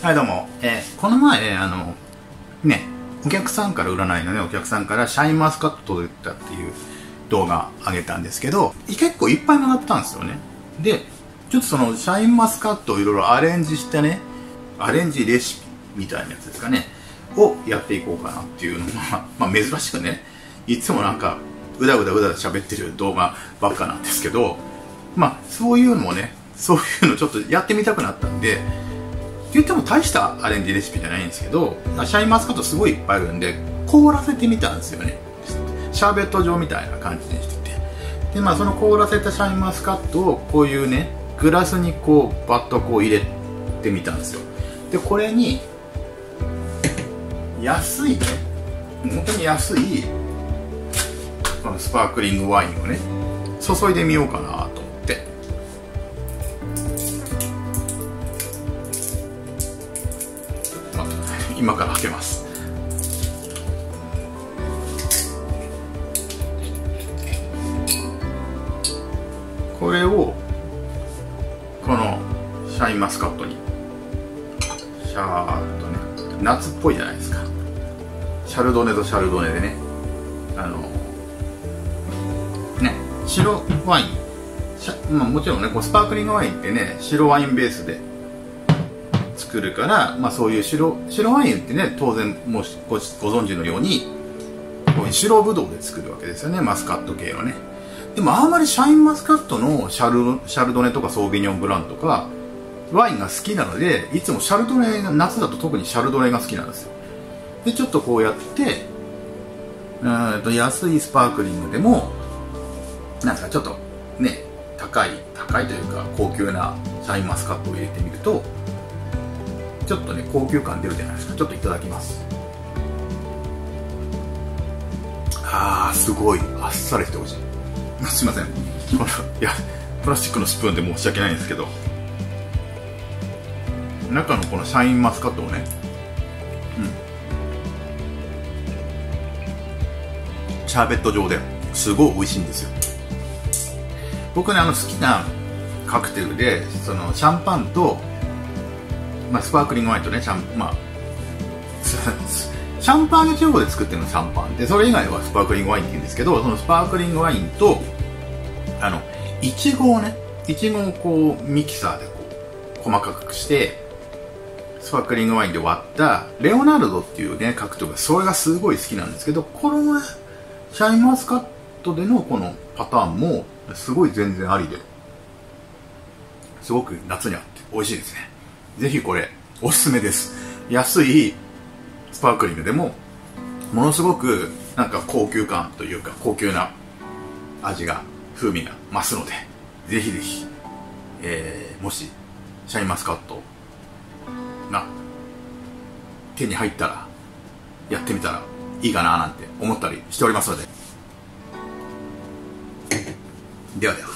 はい、どうも。この前、お客さんから、占いのね、お客さんからシャインマスカット届いたっていう動画上げたんですけど、結構いっぱいもらったんですよね。で、ちょっとそのシャインマスカットをいろいろアレンジしたね、アレンジレシピみたいなやつですかね、をやっていこうかなっていうのが、まあ珍しくね、いつもなんか、うだうだ喋ってる動画ばっかなんですけど、まあそういうのもね、そういうのちょっとやってみたくなったんで、言っても大したアレンジレシピじゃないんですけど、シャインマスカットすごいいっぱいあるんで凍らせてみたんですよね。シャーベット状みたいな感じにしてて、でまあその凍らせたシャインマスカットをこういうねグラスにこうバッとこう入れてみたんですよ。でこれに安いね、本当に安いこのスパークリングワインをね注いでみようかなと思って。今から開けます。これをこのシャインマスカットにシャーッとね、夏っぽいじゃないですか。シャルドネとシャルドネでね、白ワイン、まあ、もちろんねこうスパークリングワインってね白ワインベースで作るから、まあ、そういう白ワインってね当然もうご存知のようにこういう白ブドウで作るわけですよね、マスカット系のね。でもあんまりシャインマスカットのシャルドネとかソービニョンブランとかワインが好きなので、いつもシャルドネが夏だと特にシャルドネが好きなんですよ。でちょっとこうやって安いスパークリングでもなんかちょっとね高いというか高級なシャインマスカットを入れてみるとちょっとね高級感出るじゃないですか。ちょっといただきます。すごいあっさりしてほしい。すいません、プラスチックのスプーンで申し訳ないんですけど、中のこのシャインマスカットをね、シャーベット状ですごい美味しいんですよ。僕ね好きなカクテルでそのシャンパンと、まあ、スパークリングワインとねシャンパンの地方で作ってるのシャンパンで、それ以外はスパークリングワインって言うんですけど、そのスパークリングワインといちごをこうミキサーでこう細かくしてスパークリングワインで割ったレオナルドっていうねカクテルがそれがすごい好きなんですけど、このねシャインマスカットでのこのパターンもすごい全然ありで、すごく夏に合って美味しいですね。ぜひこれおすすめです。安いスパークリングでもものすごくなんか高級感というか高級な味が風味が増すので、ぜひぜひ、もしシャインマスカットが手に入ったらやってみたらいいかななんて思ったりしておりますので、ではでは。